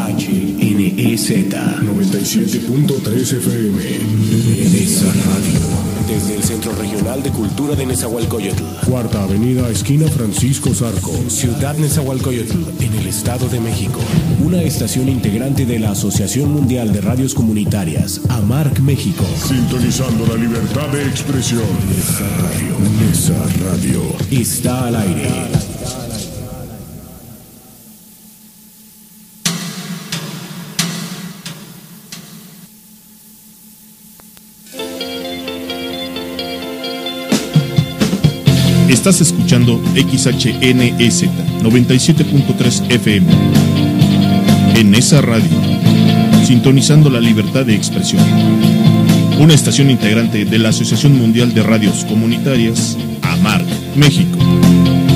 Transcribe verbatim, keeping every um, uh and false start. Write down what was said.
H N E Z noventa y siete punto tres F M. Nesa Radio. Desde el Centro Regional de Cultura de Nezahualcóyotl. Cuarta Avenida, esquina Francisco Zarco. Ciudad Nezahualcóyotl, en el Estado de México. Una estación integrante de la Asociación Mundial de Radios Comunitarias, AMARC México. Sintonizando la libertad de expresión. Nesa Radio. Nesa Radio. Está al aire. Estás escuchando X H N E Z noventa y siete punto tres F M. En esa radio, sintonizando la libertad de expresión. Una estación integrante de la Asociación Mundial de Radios Comunitarias, AMARC, México.